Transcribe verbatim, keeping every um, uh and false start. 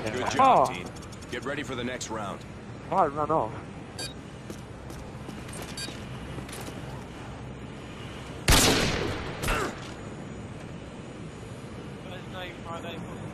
Good job, Oh. team. Get ready for the next round. Oh, I ran off. There's no Friday.